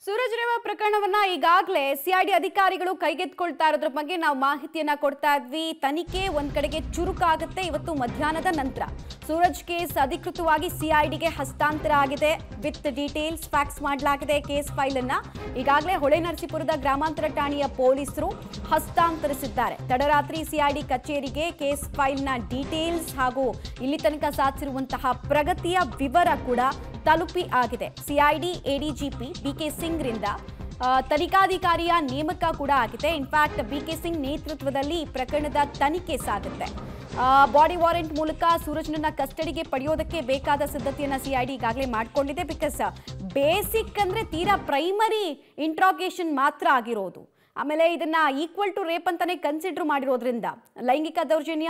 ಸೂರಜ್ ರೇವಾ ಪ್ರಕರಣವನ್ನ ಈಗಾಗಲೇ ಸಿಐಡಿ ಅಧಿಕಾರಿಗಳು ಕೈಗೆತ್ತಿಕೊಳ್ತಾ ಇರೋದ್ರ ಬಗ್ಗೆ ನಾವು ಮಾಹಿತಿಯನ್ನ ಕೊಡ್ತಾ ಇದ್ವಿ. ತನಿಖೆ ಒಂದ್ ಕಡೆಗೆ ಚುರುಕಾಗುತ್ತೆ. ಇವತ್ತು ಮಧ್ಯಾಹ್ನದ ನಂತರ ಸೂರಜ್ ಕೇಸ್ ಅಧಿಕೃತವಾಗಿ ಸಿಐಡಿಗೆ ಹಸ್ತಾಂತರ ಆಗಿದೆ. ವಿತ್ ಡೀಟೇಲ್ಸ್ ಫ್ಯಾಕ್ಸ್ ಮಾಡಲಾಗಿದೆ. ಕೇಸ್ ಫೈಲ್ ಅನ್ನ ಈಗಾಗಲೇ ಹೊಳೆನರಸೀಪುರದ ಗ್ರಾಮಾಂತರ ಠಾಣೆಯ ಪೊಲೀಸರು ಹಸ್ತಾಂತರಿಸಿದ್ದಾರೆ. ತಡರಾತ್ರಿ ಸಿಐಡಿ ಕಚೇರಿಗೆ ಕೇಸ್ ಫೈಲ್ನ ಡೀಟೇಲ್ಸ್ ಹಾಗೂ ಇಲ್ಲಿ ತನಕ ಸಾಧಿಸಿರುವಂತಹ ಪ್ರಗತಿಯ ವಿವರ ಕೂಡ ತಲುಪಿ ಆಗಿದೆ. ಸಿಐಡಿ ಎಡಿಜಿಪಿ ಬಿಕೆ ಸಿಂಗ್ ರಿಂದ ತನಿಖಾಧಿಕಾರಿಯ ನೇಮಕ ಕೂಡ ಆಗಿದೆ. ಇನ್ಫ್ಯಾಕ್ಟ್ ಬಿಕೆ ಸಿಂಗ್ ನೇತೃತ್ವದಲ್ಲಿ ಈ ಪ್ರಕರಣದ ತನಿಖೆ ಸಾಗುತ್ತೆ. ಬಾಡಿ ವಾರೆಂಟ್ ಮೂಲಕ ಸೂರಜ್ನನ್ನ ಕಸ್ಟಡಿಗೆ ಪಡೆಯೋದಕ್ಕೆ ಬೇಕಾದ ಸಿದ್ಧತೆಯನ್ನ ಸಿಐಡಿ ಈಗಾಗಲೇ ಮಾಡಿಕೊಂಡಿದೆ. ಬಿಕಾಸ್ ಬೇಸಿಕ್ ಅಂದ್ರೆ ತೀರಾ ಪ್ರೈಮರಿ ಇಂಟ್ರಾಗೇಷನ್ ಮಾತ್ರ ಆಗಿರೋದು. ಆಮೇಲೆ ಇದನ್ನ ಈಕ್ವಲ್ ಟು ರೇಪ್ ಅಂತಾನೆ ಕನ್ಸಿಡರ್ ಮಾಡಿರೋದ್ರಿಂದ ಲೈಂಗಿಕ ದೌರ್ಜನ್ಯ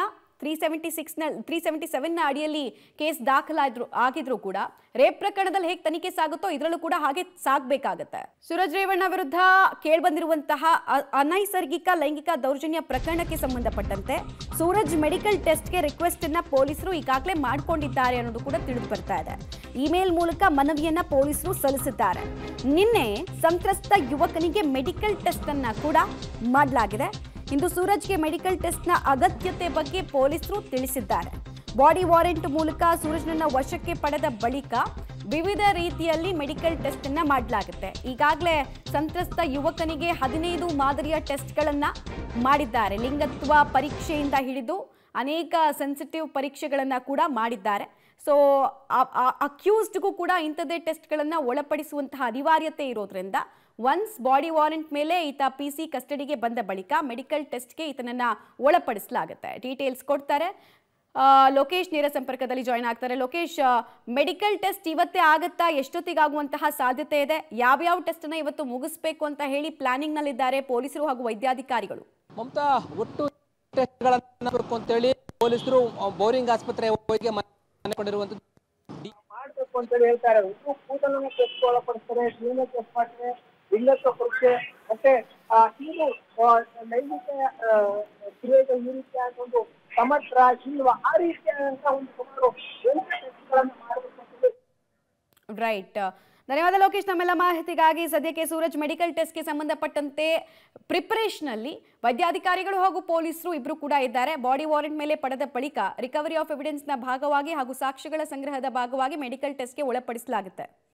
377 ಅಡಿಯಲ್ಲಿ ಕೇಸ್ ಆಗಿದ್ರು ಕೂಡ ರೇಪ್ ಪ್ರಕರಣದಲ್ಲಿ ಹೇಗೆ ತನಿಖೆ ಸಾಗುತ್ತೋ ಇದರಲ್ಲೂ ಕೂಡ ಹಾಗೆ ಸಾಗಬೇಕಾಗುತ್ತೆ. ಸೂರಜ್ ರೇವಣ್ಣ ವಿರುದ್ಧ ಕೇಳಿಬಂದಿರುವಂತಹ ಅನೈಸರ್ಗಿಕ ಲೈಂಗಿಕ ದೌರ್ಜನ್ಯ ಪ್ರಕರಣಕ್ಕೆ ಸಂಬಂಧಪಟ್ಟಂತೆ ಸೂರಜ್ ಮೆಡಿಕಲ್ ಟೆಸ್ಟ್ಗೆ ರಿಕ್ವೆಸ್ಟ್ ಅನ್ನ ಪೊಲೀಸರು ಈಗಾಗಲೇ ಮಾಡಿಕೊಂಡಿದ್ದಾರೆ ಅನ್ನೋದು ಕೂಡ ತಿಳಿದು ಬರ್ತಾ ಇದೆ. ಇಮೇಲ್ ಮೂಲಕ ಮನವಿಯನ್ನ ಪೊಲೀಸರು ಸಲ್ಲಿಸಿದ್ದಾರೆ. ನಿನ್ನೆ ಸಂತ್ರಸ್ತ ಯುವಕನಿಗೆ ಮೆಡಿಕಲ್ ಟೆಸ್ಟ್ ಅನ್ನ ಕೂಡ ಮಾಡಲಾಗಿದೆ. ಇಂದು ಸೂರಜ್ಗೆ ಮೆಡಿಕಲ್ ಟೆಸ್ಟ್ನ ಅಗತ್ಯತೆ ಬಗ್ಗೆ ಪೊಲೀಸರು ತಿಳಿಸಿದ್ದಾರೆ. ಬಾಡಿ ವಾರೆಂಟ್ ಮೂಲಕ ಸೂರಜ್ನನ್ನ ವಶಕ್ಕೆ ಪಡೆದ ಬಳಿಕ ವಿವಿಧ ರೀತಿಯಲ್ಲಿ ಮೆಡಿಕಲ್ ಟೆಸ್ಟ್ ಅನ್ನ ಮಾಡಲಾಗುತ್ತೆ. ಈಗಾಗಲೇ ಸಂತ್ರಸ್ತ ಯುವಕನಿಗೆ 15 ಮಾದರಿಯ ಟೆಸ್ಟ್ಗಳನ್ನ ಮಾಡಿದ್ದಾರೆ. ಲಿಂಗತ್ವ ಪರೀಕ್ಷೆಯಿಂದ ಹಿಡಿದು ಅನೇಕ ಸೆನ್ಸಿಟಿವ್ ಪರೀಕ್ಷೆಗಳನ್ನ ಕೂಡ ಮಾಡಿದ್ದಾರೆ. ಸೊ ಅಕ್ಯೂಸ್ಡ್ಗೂ ಕೂಡ ಇಂಥದ್ದೇ ಟೆಸ್ಟ್ಗಳನ್ನು ಒಳಪಡಿಸುವಂತಹ ಅನಿವಾರ್ಯತೆ ಇರೋದ್ರಿಂದ ಒನ್ಸ್ ಬಾಡಿ ವಾರೆಂಟ್ ಮೇಲೆ ಈತ ಪಿಸಿ ಕಸ್ಟಡಿಗೆ ಬಂದ ಬಳಿಕ ಮೆಡಿಕಲ್ ಟೆಸ್ಟ್ಗೆ ಈತನನ್ನ ಒಳಪಡಿಸಲಾಗುತ್ತೆ. ಡೀಟೇಲ್ಸ್ ಕೊಡ್ತಾರೆ. ಲೋಕೇಶ್ ನೇರ ಸಂಪರ್ಕದಲ್ಲಿ ಜಾಯ್ನ್ ಆಗ್ತಾರೆ. ಲೋಕೇಶ್, ಮೆಡಿಕಲ್ ಟೆಸ್ಟ್ ಇವತ್ತೇ ಆಗುತ್ತಾ? ಎಷ್ಟೊತ್ತಿಗಾಗುವಂತಹ ಸಾಧ್ಯತೆ ಇದೆ? ಯಾವ್ಯಾವ ಟೆಸ್ಟ್ ಅನ್ನ ಇವತ್ತು ಮುಗಿಸ್ಬೇಕು ಅಂತ ಹೇಳಿ ಪ್ಲಾನಿಂಗ್ ನಲ್ಲಿದ್ದಾರೆ ಪೊಲೀಸರು ಹಾಗೂ ವೈದ್ಯಾಧಿಕಾರಿಗಳು? ಮಮತಾ, ಒಟ್ಟು ಟೆಸ್ಟ್ಗಳನ್ನು ಅಂತೇಳಿ ಪೊಲೀಸರು ಬೋರಿಂಗ್ ಆಸ್ಪತ್ರೆ ಹೋಗಿ ಮಾಡಿಕೊಂಡಿರುವಂತದ್ದು ಮಾಡಬೇಕು ಅಂತ ಹೇಳಿ ಹೇಳ್ತಾರೆ. ಕೂದಲನ್ನು ಟೆಸ್ಟ್ ಒಳಪಡಿಸ್ತಾರೆ, DNA ಟೆಸ್ಟ್ ಮಾಡ್ತಾರೆ, ಲಿಂಗತ್ವ ಪರೀಕ್ಷೆ ಮತ್ತೆ ಹೀಗೆ ಲೈಂಗಿಕ ಕ್ರಿಯೆಗೆ ಈ ರೀತಿಯಾದ ಒಂದು ಸಮಗ್ರ ಇಲ್ವಾ ಆ ರೀತಿಯಾದಂತಹ ಒಂದು ಸುಮಾರು 8 ಟೆಸ್ಟ್ಗಳನ್ನು ಮಾಡಬೇಕು. ರೈಟ್, ಧನ್ಯವಾದ ಲೋಕೇಶ್ ನಮ್ಮೆಲ್ಲ ಮಾಹಿತಿಗಾಗಿ. ಸದ್ಯಕ್ಕೆ ಸೂರಜ್ ಮೆಡಿಕಲ್ ಟೆಸ್ಟ್ಗೆ ಸಂಬಂಧಪಟ್ಟಂತೆ ಪ್ರಿಪರೇಷನ್ ಅಲ್ಲಿ ವೈದ್ಯಾಧಿಕಾರಿಗಳು ಹಾಗೂ ಪೊಲೀಸರು ಇಬ್ರು ಕೂಡ ಇದ್ದಾರೆ. ಬಾಡಿ ವಾರೆಂಟ್ ಮೇಲೆ ಪಡೆದ ಬಳಿಕ ರಿಕವರಿ ಆಫ್ ಎವಿಡೆನ್ಸ್ ನ ಭಾಗವಾಗಿ ಹಾಗೂ ಸಾಕ್ಷ್ಯಗಳ ಸಂಗ್ರಹದ ಭಾಗವಾಗಿ ಮೆಡಿಕಲ್ ಟೆಸ್ಟ್ಗೆ ಒಳಪಡಿಸಲಾಗುತ್ತೆ.